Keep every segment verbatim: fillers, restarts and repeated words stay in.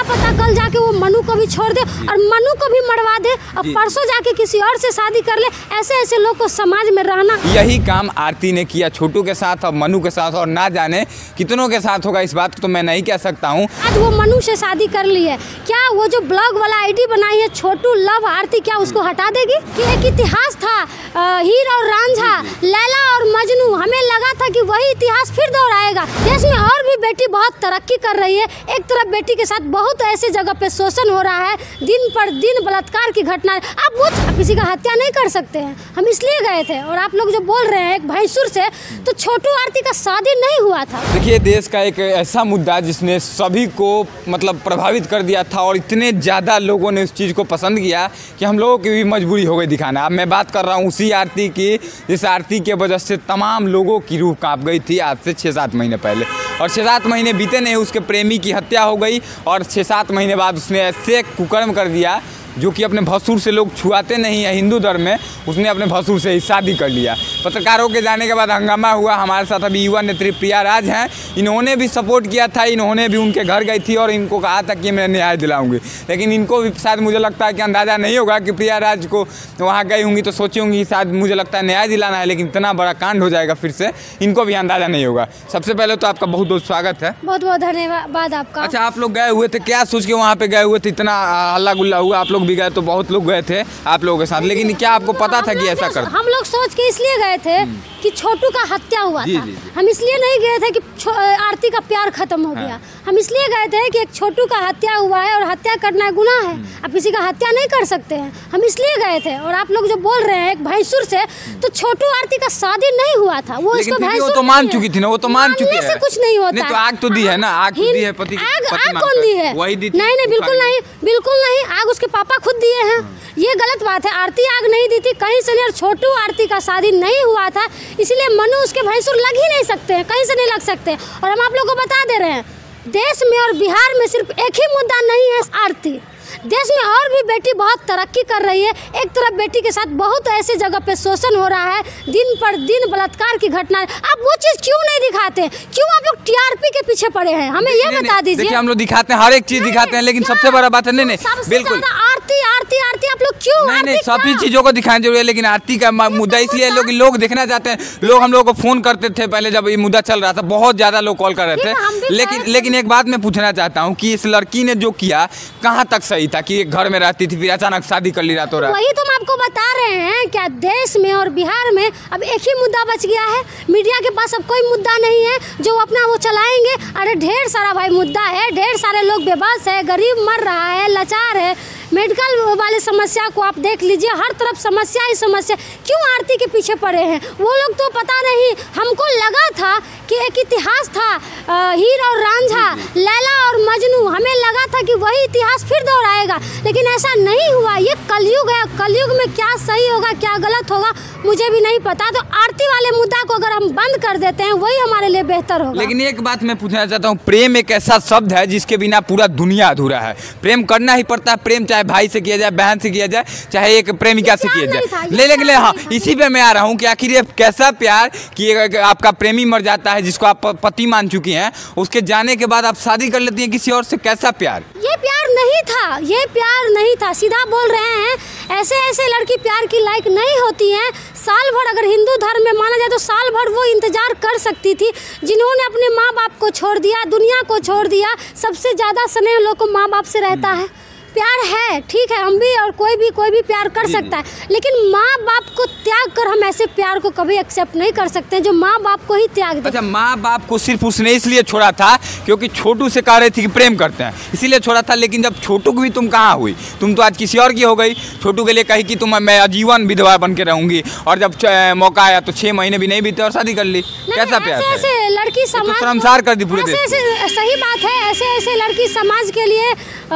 पता कल जाके वो मनु को भी छोड़ दे और मनु को भी मरवा दे और परसों जाके किसी और से शादी कर ले। ऐसे ऐसे लोग को समाज में रहना। यही काम आरती ने किया छोटू के साथ और मनु के साथ, और ना जाने कितनों के साथ होगा इस बात को तो मैं नहीं कह सकता हूँ। आज वो मनु से शादी कर ली है, क्या वो जो ब्लॉग वाला आईडी बनाई है छोटू लव आरती, क्या उसको हटा देगी? कि एक इतिहास था हीर और रांझा, लैला और मजनू, हमें लगा था कि वही इतिहास फिर दोहराएगा। देश में और भी बेटी बहुत तरक्की कर रही है, एक तरफ बेटी के साथ बहुत ऐसे जगह पे शोषण हो रहा है, दिन पर दिन बलात्कार की घटना। आप वो किसी का हत्या नहीं कर सकते हैं, हम इसलिए गए थे। और आप लोग जो बोल रहे हैं एक भैंसुर से, तो छोटू आरती का शादी नहीं हुआ था। देखिए देश का एक ऐसा मुद्दा जिसने सभी को मतलब प्रभावित कर दिया था और इतने ज़्यादा लोगों ने उस चीज़ को पसंद किया कि हम लोगों की भी मजबूरी हो गई दिखाना। अब मैं बात कर रहा हूँ उसी आरती की जिस आरती के वजह से तमाम लोगों की रूह कांप गई थी आज से छः सात महीने पहले, और छः सात महीने बीते नहीं उसके प्रेमी की हत्या हो गई और छः सात महीने बाद उसने ऐसे कुकर्म कर दिया जो कि अपने भसुर से लोग छुआते नहीं है हिंदू धर्म में, उसने अपने भसुर से ही शादी कर लिया। पत्रकारों के जाने के बाद हंगामा हुआ। हमारे साथ अभी युवा नेत्री प्रिया राज हैं, इन्होंने भी सपोर्ट किया था, इन्होंने भी उनके घर गई थी और इनको कहा था कि मैं न्याय दिलाऊंगी। लेकिन इनको भी शायद मुझे लगता है कि अंदाज़ा नहीं होगा कि प्रिया राज को वहाँ गई होंगी तो सोची होंगी शायद मुझे लगता है न्याय दिलाना है, लेकिन इतना बड़ा कांड हो जाएगा फिर से, इनको भी अंदाज़ा नहीं होगा। सबसे पहले तो आपका बहुत बहुत स्वागत है। बहुत बहुत धन्यवाद आपका। अच्छा, आप लोग गए हुए थे, क्या सोच के वहाँ पे गए हुए थे? इतना हल्ला गुल्ला हुआ, आप लोग भी गए तो बहुत लोग गए थे आप लोगों के साथ, लेकिन क्या आपको पता था कि ऐसा कर? हम लोग सोच के इसलिए गए थे कि छोटू का हत्या हुआ था। हम इसलिए नहीं गए थे कि आरती का प्यार खत्म हो गया। हम इसलिए गए थे कि एक छोटू का हत्या हुआ है और हत्या करना गुनाह है, आप किसी का हत्या नहीं कर सकते हैं, हम इसलिए गए थे। और आप लोग जो बोल रहे हैं एक भैंसुर से, तो छोटू आरती का शादी नहीं हुआ था, वो इसको भैंसुर तो मान चुकी थी ना, वो तो मान चुकी है, कुछ नहीं होता है। तो आग तो दी है ना, आग तो दी है, पति आग आग कौन दी है? वही दी। नहीं नहीं बिल्कुल नहीं, बिल्कुल नहीं, आग उसके पापा खुद दिए हैं, ये गलत बात है। आरती आग नहीं दी थी कहीं से नहीं, और छोटू आरती का शादी नहीं हुआ था, इसलिए मनु उसके भैंसुर लग ही नहीं सकते हैं, कहीं से नहीं लग सकते। और हम आप लोगों को बता दे रहे हैं, देश में और बिहार में सिर्फ एक ही मुद्दा नहीं है आरती, देश में और भी बेटी बहुत तरक्की कर रही है। एक तरफ बेटी के साथ बहुत ऐसे जगह पे शोषण हो रहा है, दिन पर दिन बलात्कार की घटना। आप वो चीज क्यों नहीं दिखाते? क्यों आप लोग टीआरपी के पीछे पड़े हैं? हमें ये बता दीजिए। देखिए हम लोग दिखाते हैं, हर एक चीज दिखाते हैं, लेकिन सबसे बड़ा बात है नहीं नहीं बिल्कुल आरती आरती आरती आप लोग क्यों? नहीं नहीं सभी चीजों को दिखाना जरूरी है, लेकिन आरती का मुद्दा इसलिए लोग लोग देखना चाहते हैं। लोग हम लोगों को फोन करते थे पहले जब ये मुद्दा चल रहा था, बहुत ज्यादा लोग कॉल कर रहे थे। लेकिन लेकिन एक बात मैं पूछना चाहता हूँ कि इस लड़की ने जो किया कहाँ तक सही था कि घर में रहती थी फिर अचानक शादी कर ली रातों रात? वही तो हम आपको बता रहे हैं, क्या देश में और बिहार में अब एक ही मुद्दा बच गया है? मीडिया के पास अब कोई मुद्दा नहीं है जो अपना वो चलाएंगे। अरे ढेर सारा भाई मुद्दा है, ढेर सारे लोग बेबस है, गरीब मर रहा है, लाचार है, मेडिकल वाले समस्या को आप देख लीजिए, हर तरफ समस्या ही समस्या। क्यों आरती के पीछे पड़े हैं वो लोग? तो पता नहीं, हमको लगा था कि एक इतिहास था हीर और रांझा, लैला और मजनू, हमें लगा था कि वही इतिहास फिर दोहराएगा, लेकिन ऐसा नहीं हुआ। ये कलयुग है, कलयुग में क्या सही होगा क्या गलत होगा मुझे भी नहीं पता। तो आरती वाले मुद्दा को अगर हम बंद कर देते हैं वही हमारे लिए बेहतर होगा। लेकिन एक बात मैं पूछना चाहता हूँ, प्रेम एक ऐसा शब्द है जिसके बिना पूरा दुनिया अधूरा है। प्रेम करना ही पड़ता है, प्रेम चाहे भाई से किया जाए, बहन से किया जाए, चाहे एक प्रेमिका से किया जाए। ले लेकिन हाँ इसी पे मैं आ रहा हूँ कि आखिर ये कैसा प्यार कि आपका प्रेमी मर जाता है जिसको आप पति मान चुकी हैं, उसके जाने के बाद आप शादी कर लेती हैं किसी और से, कैसा प्यार? ये प्यार नहीं था, ये प्यार नहीं था, सीधा बोल रहे हैं। ऐसे ऐसे लड़की प्यार की लायक नहीं होती हैं। साल भर अगर हिंदू धर्म में माना जाए तो साल भर वो इंतजार कर सकती थी, जिन्होंने अपने माँ बाप को छोड़ दिया, दुनिया को छोड़ दिया। सबसे ज़्यादा स्नेह लोग को माँ बाप से रहता है। प्यार है, ठीक है, हम भी और कोई भी कोई भी प्यार कर सकता है, लेकिन माँ बाप को त्याग कर हम ऐसे प्यार को कभी एक्सेप्ट नहीं कर सकते जो माँ बाप को ही त्याग दे। अच्छा, माँ बाप को सिर्फ उसने इसलिए छोड़ा था क्योंकि छोटू से कह रही थी कि प्रेम करते हैं, इसीलिए छोड़ा था। लेकिन जब छोटू की भी तुम कहाँ हुई, तुम तो आज किसी और की हो गई। छोटू के लिए कही कि तुम मैं आजीवन विधवा बन के रहूंगी, और जब मौका आया तो छह महीने भी नहीं बीते और शादी कर ली। कैसा प्यार? ऐसे लड़की समाज शर्मसार कर दी पूरे देश। सही बात है, ऐसे ऐसे लड़की समाज के लिए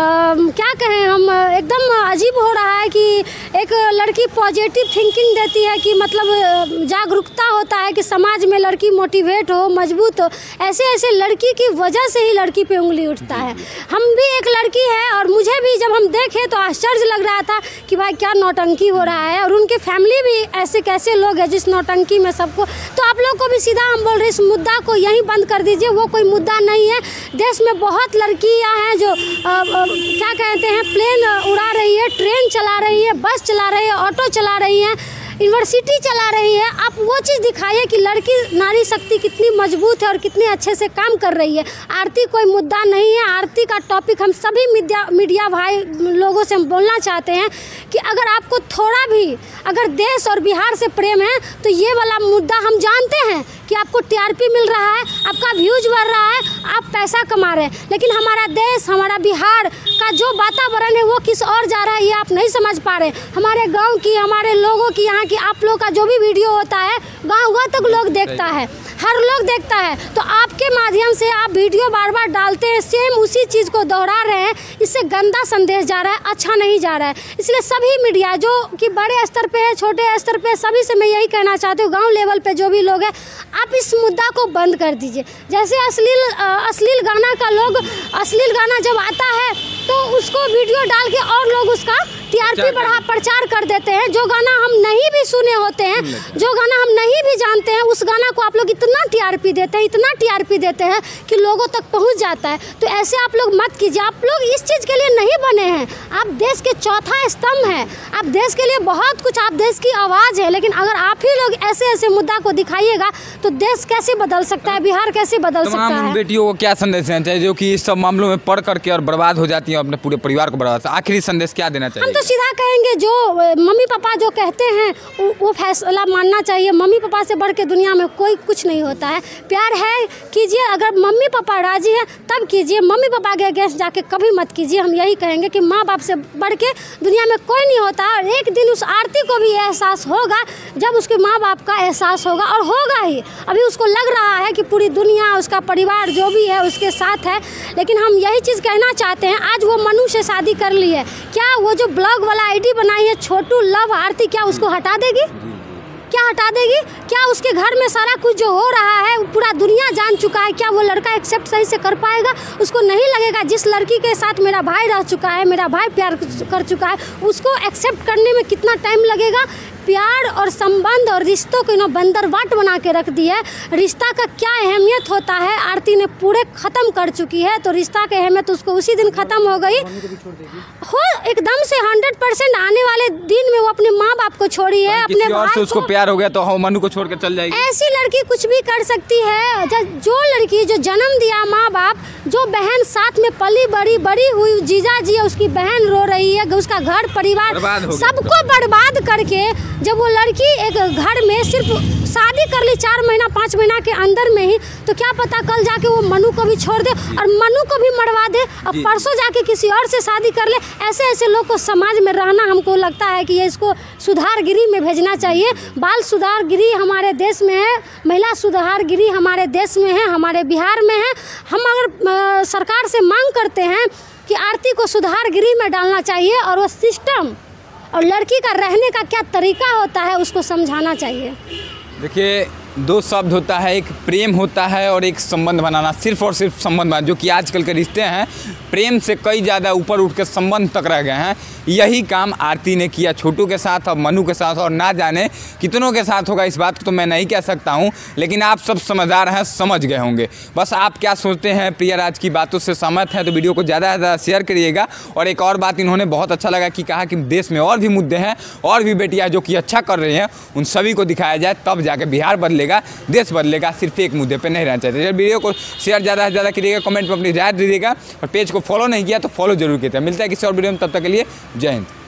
क्या कहें हम, एकदम अजीब हो रहा है कि एक लड़की पॉजिटिव थिंकिंग देती है कि मतलब जागरूकता होता है कि समाज में लड़की मोटिवेट हो, मजबूत हो। ऐसे ऐसे लड़की की वजह से ही लड़की पे उंगली उठता है। हम भी एक लड़की है और मुझे भी जब हम देखे तो आश्चर्य लग रहा था कि भाई क्या नौटंकी हो रहा है, और उनके फैमिली भी ऐसे कैसे लोग हैं जिस नौटंकी में सबको। तो आप लोग को भी सीधा हम बोल रहे इस मुद्दा को यहीं बंद कर दीजिए, वो कोई मुद्दा नहीं है। देश में बहुत लड़कियाँ हैं जो कहते हैं, प्लेन उड़ा रही है, ट्रेन चला रही है, बस चला रही है, ऑटो चला रही है, यूनिवर्सिटी चला रही है। आप वो चीज़ दिखाइए कि लड़की नारी शक्ति कितनी मजबूत है और कितने अच्छे से काम कर रही है। आरती कोई मुद्दा नहीं है। आरती का टॉपिक हम सभी मीडिया मीडिया भाई लोगों से हम बोलना चाहते हैं कि अगर आपको थोड़ा भी अगर देश और बिहार से प्रेम है तो ये वाला मुद्दा हम जानते हैं कि आपको टीआरपी मिल रहा है, आपका व्यूज बढ़ रहा है, आप पैसा कमा रहे हैं, लेकिन हमारा देश, हमारा बिहार का जो वातावरण है वो किस और जा रहा है ये आप नहीं समझ पा रहे। हमारे गांव की, हमारे लोगों की, यहाँ की आप लोग का जो भी वीडियो होता है गांव गांव तक लोग देखता है, हर लोग देखता है। तो आपके माध्यम से आप वीडियो बार बार डालते हैं, सेम उसी चीज़ को दोहरा रहे हैं, इससे गंदा संदेश जा रहा है, अच्छा नहीं जा रहा है। इसलिए सभी मीडिया जो कि बड़े स्तर पे है, छोटे स्तर पे, सभी से मैं यही कहना चाहती हूँ, गांव लेवल पे जो भी लोग हैं, आप इस मुद्दा को बंद कर दीजिए। जैसे अश्लील अश्लील गाना का लोग अश्लील गाना जब आता है तो उसको वीडियो डाल के और लोग उसका टीआरपी बढ़ा प्रचार कर देते हैं। जो गाना हम नहीं भी सुने होते हैं, जो गाना हम नहीं भी जानते हैं, उस गाना को आप लोग इतना टीआरपी देते हैं, इतना टीआरपी देते हैं कि लोगों तक पहुंच जाता है। तो ऐसे आप लोग मत कीजिए। आप लोग इस चीज़ के लिए नहीं बने हैं। आप देश के चौथा स्तंभ हैं, आप देश के लिए बहुत कुछ, आप देश की आवाज़ है। लेकिन अगर आप ही लोग ऐसे ऐसे मुद्दा को दिखाइएगा तो देश कैसे बदल सकता है, बिहार कैसे बदल सकता है। बेटियों को क्या संदेश देना चाहिए जो कि इस सब मामलों में पढ़ करके और बर्बाद हो जाती है, अपने पूरे परिवार को बर्बाद? आखिरी संदेश क्या देना चाहिए? हम तो सीधा कहेंगे, जो मम्मी पापा जो कहते हैं वो फैसला मानना चाहिए। मम्मी पापा से बढ़ के दुनिया में कोई कुछ नहीं होता है। प्यार है कीजिए, अगर मम्मी पापा राजी है तब कीजिए, मम्मी पापा के अगेंस्ट जाके कभी मत कीजिए। हम यही कहेंगे कि माँ बाप से बढ़ के दुनिया में कोई नहीं होता। और एक दिन उस आरती को भी एहसास होगा जब उसके माँ बाप का एहसास होगा, और होगा ही। अभी उसको लग रहा है कि पूरी दुनिया, उसका परिवार जो भी है उसके साथ है, लेकिन हम यही चीज़ कहना चाहते हैं। आज वो मनु से शादी कर ली है, क्या वो जो ब्लॉग वाला आईडी बनाई है छोटू लव आरती, क्या उसको हटा देगी? क्या हटा देगी? क्या उसके घर में सारा कुछ जो हो रहा है पूरा दुनिया जान चुका है, क्या वो लड़का एक्सेप्ट सही से कर पाएगा? उसको नहीं लगेगा जिस लड़की के साथ मेरा भाई रह चुका है, मेरा भाई प्यार कर चुका है, उसको एक्सेप्ट करने में कितना टाइम लगेगा? प्यार और संबंध और रिश्तों को इन्होंने बंदरबाट बना के रख दिया है। रिश्ता का क्या अहमियत होता है आरती ने पूरे ख़त्म कर चुकी है। तो रिश्ता की अहमियत उसको उसी दिन ख़त्म हो गई हो, एकदम से हंड्रेड परसेंट आने वाले दिन में वो अपने माँ बाप को छोड़ी है, अपने भाई से उसको प्यार हो गया तो हम मनु को छोड़ कर चल जाएगी। ऐसी लड़की कुछ भी कर सकती है। जो लड़की जो जन्म दिया माँ बाप, जो बहन साथ में पली बड़ी बड़ी हुई, जीजा जी है, उसकी बहन रो रही है, उसका घर परिवार सबको बर्बाद करके जब वो लड़की एक घर में सिर्फ शादी कर ली चार महीना पाँच महीना के अंदर में ही, तो क्या पता कल जाके वो मनु को भी छोड़ दे और मनु को भी मरवा दे और परसों जाके किसी और से शादी कर ले। ऐसे ऐसे लोग को समाज में रहना हमको लगता है कि ये इसको सुधारगिरी में भेजना चाहिए। बाल सुधारगिरी हमारे देश में है, महिला सुधारगिरी हमारे देश में है, हमारे बिहार में है। हम अगर सरकार से मांग करते हैं कि आरती को सुधारगिरी में डालना चाहिए और वो सिस्टम और लड़की का रहने का क्या तरीका होता है उसको समझाना चाहिए। देखिए, दो शब्द होता है, एक प्रेम होता है और एक संबंध बनाना। सिर्फ और सिर्फ संबंध बनाना, जो कि आजकल के रिश्ते हैं प्रेम से कई ज़्यादा ऊपर उठ के संबंध तक रह गए हैं। यही काम आरती ने किया छोटू के साथ और मनु के साथ, और ना जाने कितनों के साथ होगा इस बात को तो मैं नहीं कह सकता हूं, लेकिन आप सब समझदार हैं, समझ गए होंगे। बस आप क्या सोचते हैं, प्रियाराज की बातों से सहमत हैं तो वीडियो को ज़्यादा से ज़्यादा शेयर करिएगा। और एक और बात इन्होंने बहुत अच्छा लगा कि कहा कि देश में और भी मुद्दे हैं, और भी बेटियाँ जो कि अच्छा कर रही हैं उन सभी को दिखाया जाए, तब जाके बिहार बदलेगा, देश बदलेगा। सिर्फ एक मुद्दे पे नहीं रहना चाहिए। जब वीडियो को शेयर ज़्यादा से ज़्यादा करिएगा, कमेंट में अपनी राय दीजिएगा, और पेज को फॉलो नहीं किया तो फॉलो जरूर कीजिएगा। मिलता है किसी और वीडियो में, तब तक के लिए जय हिंद।